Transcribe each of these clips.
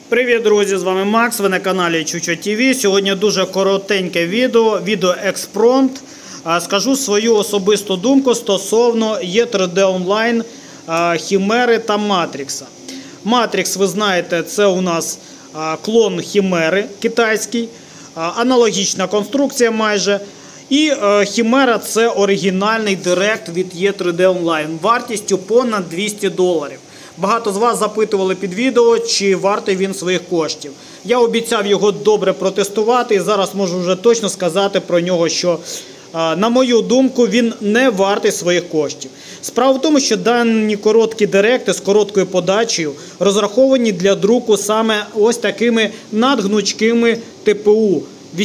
Привіт, друзі! З вами Макс, ви на каналі Чучо ТВ. Сьогодні дуже коротеньке відео експромт. Скажу свою особисту думку стосовно Є3D Online, Хімери та Матрікса. Матрікс, ви знаєте, це у нас клон Хімери китайський, аналогічна конструкція майже. І Хімера – це оригінальний директ від Є3D Online вартістю понад $200. Багато з вас запитували під відео, чи вартий він своїх коштів. Я обіцяв його добре протестувати і зараз можу вже точно сказати про нього, що, на мою думку, він не вартий своїх коштів. Справа в тому, що дані короткі директи з короткою подачею розраховані для друку саме ось такими надгнучкими ТПУ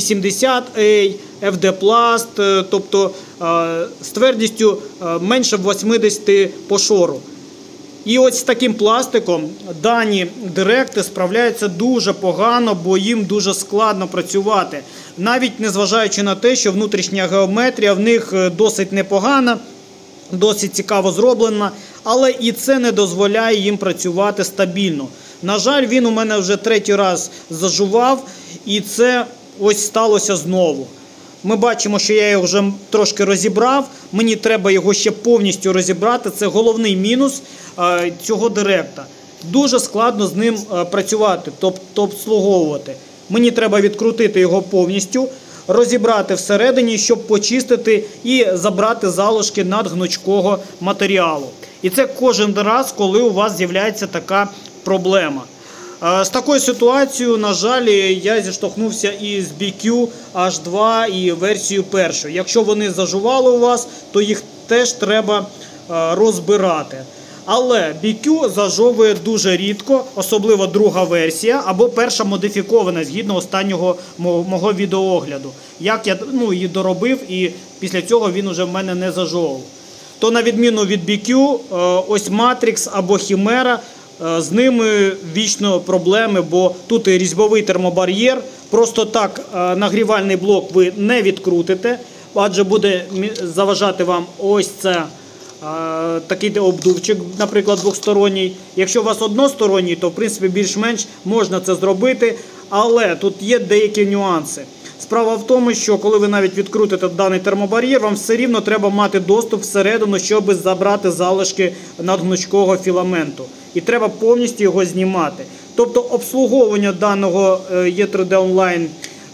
80A, FD Plast, тобто з твердістю менше 80 по шору. І ось з таким пластиком дані директи справляються дуже погано, бо їм дуже складно працювати. Навіть незважаючи на те, що внутрішня геометрія в них досить непогана, досить цікаво зроблена, але і це не дозволяє їм працювати стабільно. На жаль, він у мене вже третій раз зажував, і це ось сталося знову. Ми бачимо, що я його вже трошки розібрав, мені треба його ще повністю розібрати. Це головний мінус цього директа. Дуже складно з ним працювати, тобто обслуговувати. Мені треба відкрутити його повністю, розібрати всередині, щоб почистити і забрати залишки надгнучкого матеріалу. І це кожен раз, коли у вас з'являється така проблема. З такою ситуацією, на жаль, я зіштовхнувся і з BQ H2 і версією першою. Якщо вони зажували у вас, то їх теж треба розбирати. Але BQ зажовує дуже рідко, особливо друга версія або перша модифікована, згідно останнього мого відеоогляду. Як я її доробив, і після цього він уже в мене не зажовував. То на відміну від BQ, ось Matrix або Хімера, з ними вічно проблеми, бо тут і різьбовий термобар'єр, просто так нагрівальний блок ви не відкрутите, адже буде заважати вам ось це такий обдувчик, наприклад, двосторонній. Якщо у вас односторонній, то в принципі більш-менш можна це зробити, але тут є деякі нюанси. Справа в тому, що коли ви навіть відкрутите даний термобар'єр, вам все рівно треба мати доступ всередину, щоб забрати залишки надгнучкого філаменту. І треба повністю його знімати. Тобто обслуговування даного Є3D Online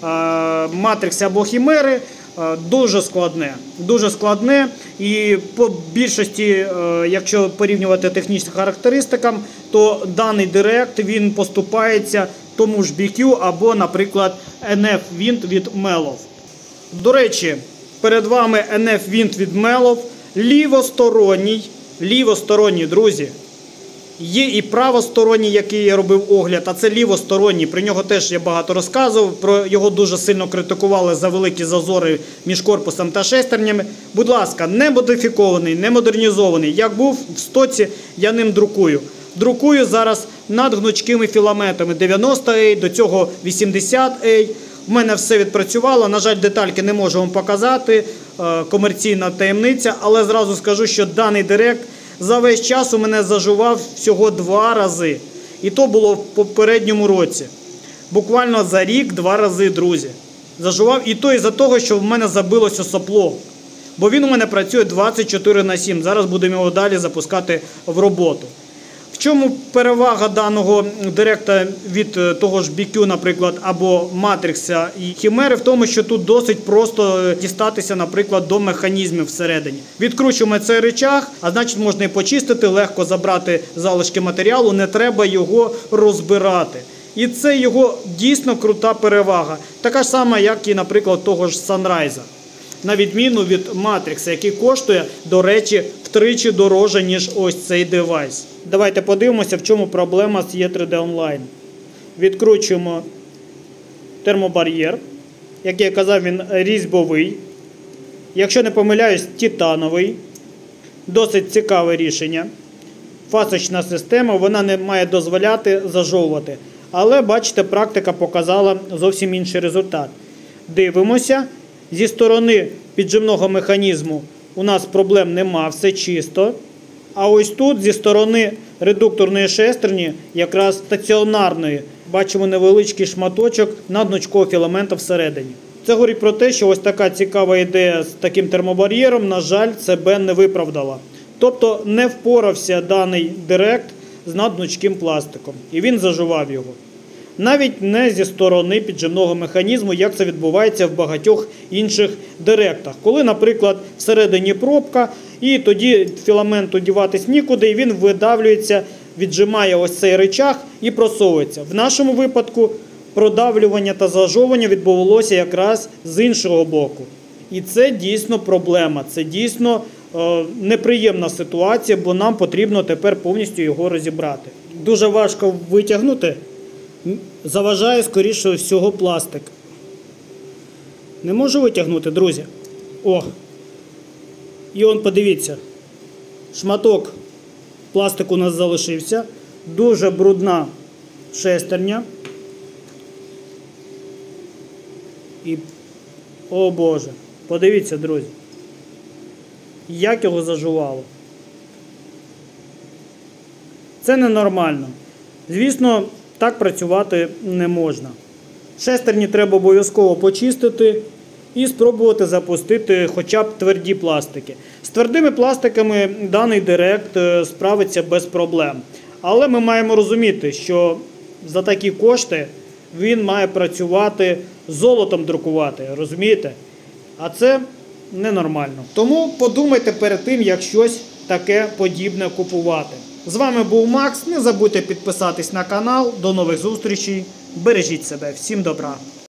Matrix або Хімери дуже складне. І по більшості, якщо порівнювати технічним характеристикам, то даний директ він поступається тому ж BQ або, наприклад, NF Wind від Melov. До речі, перед вами NF Wind від Melov, лівосторонній, друзі. Є і правосторонній, який я робив огляд, а це лівосторонній. Про нього теж я багато розказував, про його дуже сильно критикували за великі зазори між корпусом та шестернями. Будь ласка, не модифікований, не модернізований. Як був в стоці, я ним друкую. Друкую зараз надгнучкими філаментами 90A, до цього 80A. У мене все відпрацювало, на жаль, детальки не можу вам показати, комерційна таємниця, але зразу скажу, що даний директ за весь час у мене зажував всього 2 рази. І то було в попередньому році. Буквально за рік 2 рази, друзі. Зажував, і то із-за того, що в мене забилося сопло. Бо він у мене працює 24/7. Зараз будемо його далі запускати в роботу. В чому перевага даного директа від того ж BQ, наприклад, або Matrix і Хімери? В тому, що тут досить просто дістатися, наприклад, до механізмів всередині. Відкручуємо цей рычаг, а значить можна і почистити, легко забрати залишки матеріалу, не треба його розбирати. І це його дійсно крута перевага. Така ж сама, як і, наприклад, того ж Sunrise. На відміну від Matrix, який коштує, до речі, втричі дороже, ніж ось цей девайс. Давайте подивимося, в чому проблема з Є3D Online. Відкручуємо термобар'єр. Як я казав, він різьбовий. Якщо не помиляюсь, титановий. Досить цікаве рішення. Фасочна система, вона не має дозволяти зажовувати. Але, бачите, практика показала зовсім інший результат. Дивимося. Зі сторони піджимного механізму у нас проблем нема, все чисто. А ось тут, зі сторони редукторної шестерні, якраз стаціонарної, бачимо невеличкий шматочок надгнучкового філамента всередині. Це говорить про те, що ось така цікава ідея з таким термобар'єром, на жаль, себе не виправдала. Тобто не впорався даний директ з надгнучким пластиком, і він зажував його. Навіть не зі сторони піджимного механізму, як це відбувається в багатьох інших директах. Коли, наприклад, всередині пробка, і тоді філаменту діватись нікуди, і він видавлюється, віджимає ось цей рычаг і просовується. В нашому випадку продавлювання та зажовування відбувалося якраз з іншого боку. І це дійсно проблема, це дійсно неприємна ситуація, бо нам потрібно тепер повністю його розібрати. Дуже важко витягнути, заважає, скоріше всього, пластик. Не можу витягнути, друзі. О! І он, подивіться, шматок пластику у нас залишився, дуже брудна шестерня. І, о Боже, подивіться, друзі, як його зажувало. Це ненормально. Звісно, так працювати не можна. Шестерні треба обов'язково почистити і спробувати запустити хоча б тверді пластики. З твердими пластиками даний директ справиться без проблем. Але ми маємо розуміти, що за такі кошти він має працювати, золотом друкувати, розумієте? А це ненормально. Тому подумайте перед тим, як щось таке подібне купувати. З вами був Макс, не забудьте підписатись на канал, до нових зустрічей, бережіть себе, всім добра!